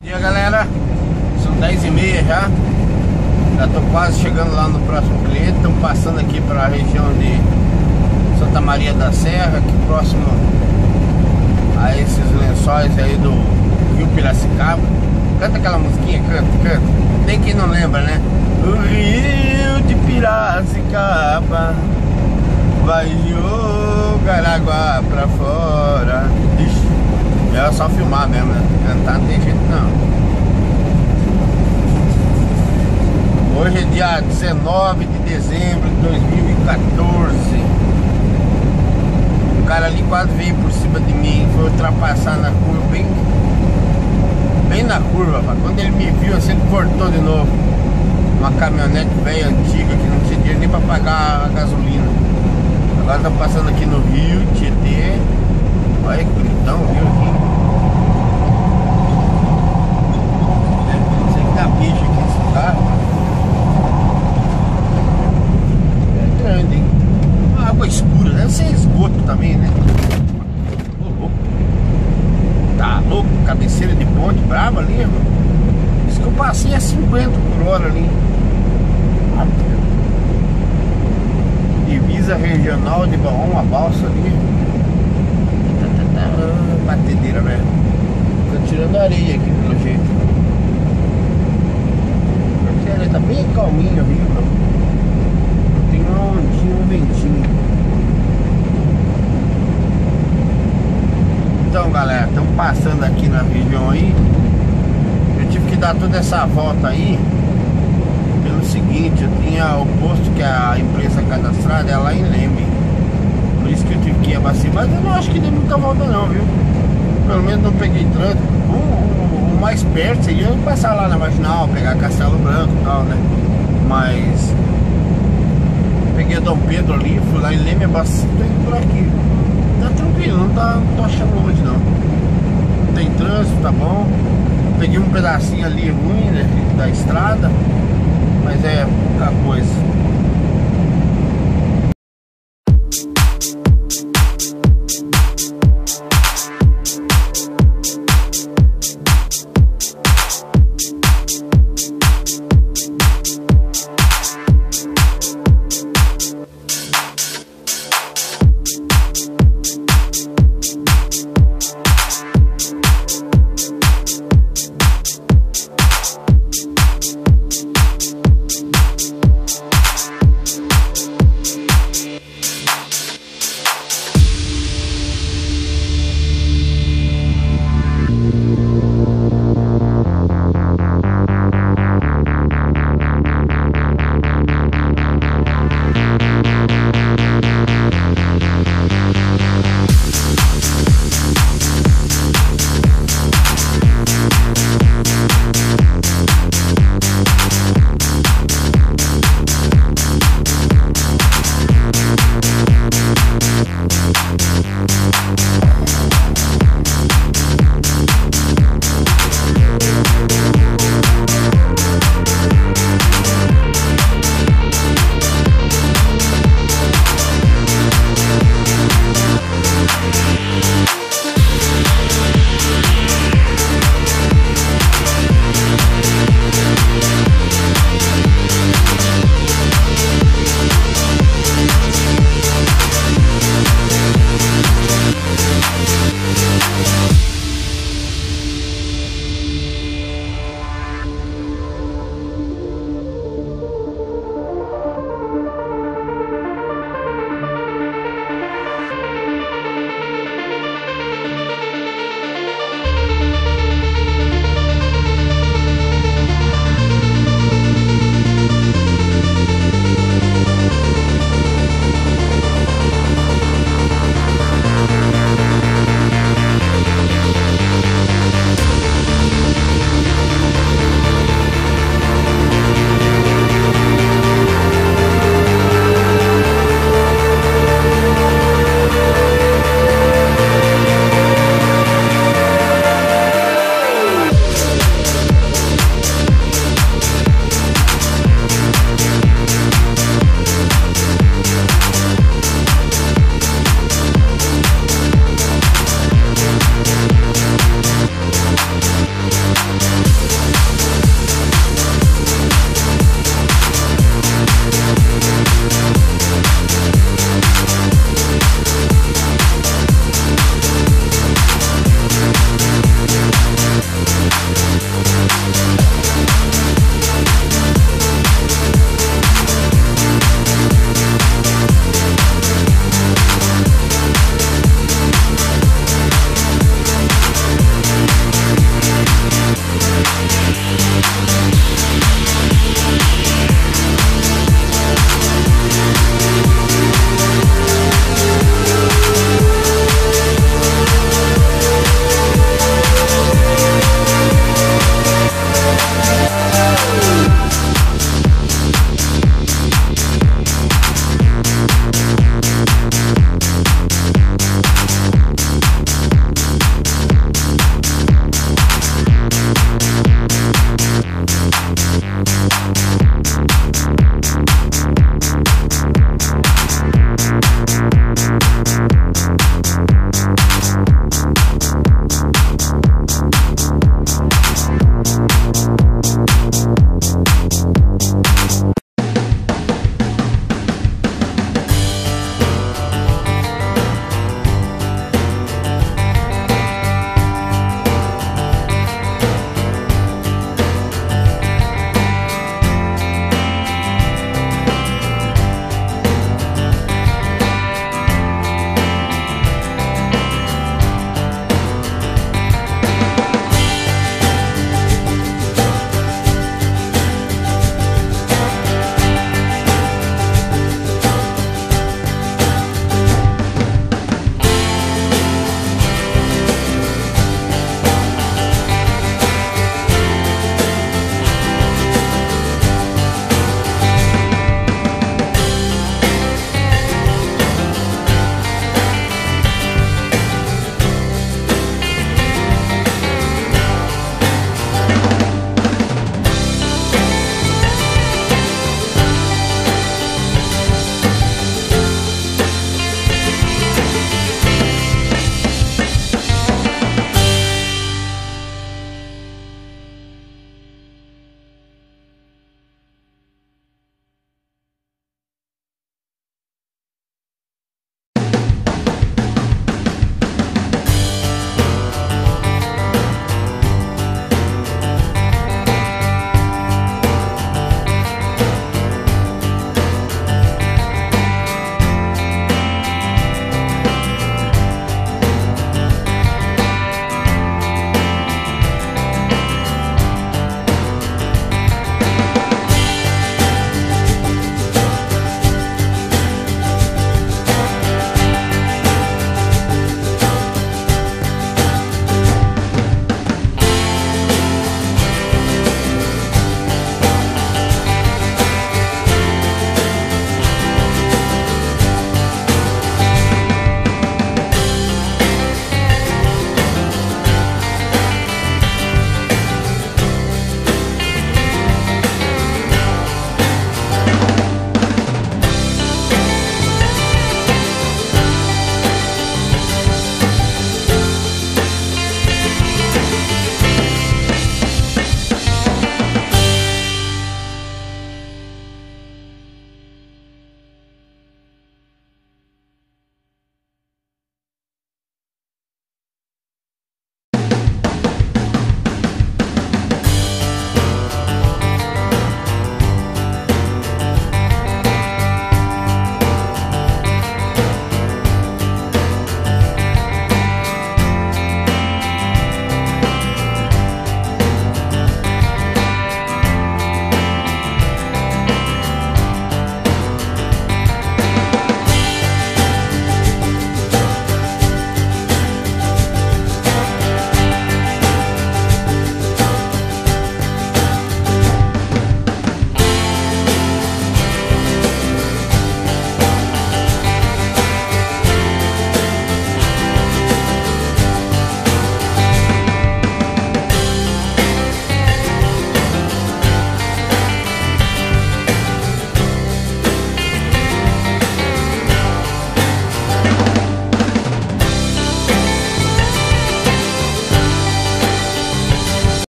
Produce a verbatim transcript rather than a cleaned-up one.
dia, galera, são dez e meia já. Já tô quase chegando lá no próximo cliente. Estamos passando aqui para a região de Santa Maria da Serra, aqui próximo a esses lençóis aí do Rio Piracicaba. Canta aquela musiquinha, canta, canta. Tem quem não lembra, né? O Rio de Piracicaba vai jogar água pra fora. Ixi, era só filmar mesmo, né? Cantar não tem jeito não. Hoje é dia dezenove de dezembro de dois mil e quatorze. O cara ali quase veio por cima de mim, foi ultrapassar na curva, bem, bem na curva, pá. Quando ele me viu assim, ele cortou de novo. Uma caminhonete velha antiga que não tinha dinheiro nem pra pagar a gasolina. Agora tá passando aqui no Rio Tietê. Olha que bonitão, viu aqui. Não sei que dá bicho aqui esse carro. É grande, hein? Uma água escura, deve ser esgoto também, né? Ô, louco. Tá louco, cabeceira de ponte brava ali, irmão. Isso que eu passei a cinquenta por hora ali. Divisa regional de Barrom, uma balsa ali. Batedeira, velho. Tô tirando areia aqui pelo jeito. Porque ele tá bem calminho ali, mano. Tem uma ondinha, um ventinho. Então, galera, estamos passando aqui na região aí. Eu tive que dar toda essa volta aí pelo seguinte, eu tinha o posto que a empresa cadastrada é lá em Leme. Por isso que eu tive que ir abastecer. Mas eu não acho que deu muita volta não, viu? Pelo menos não peguei trânsito. O, o, o mais perto seria passar lá na Marginal, pegar Castelo Branco e tal, né? Mas peguei Dom Pedro ali, fui lá em Leme, abasteci, tô indo por aqui. Tá tranquilo, não, tá, não tô achando longe não. Não tem trânsito, tá bom. Peguei um pedacinho ali ruim, né, da estrada, mas é pouca coisa.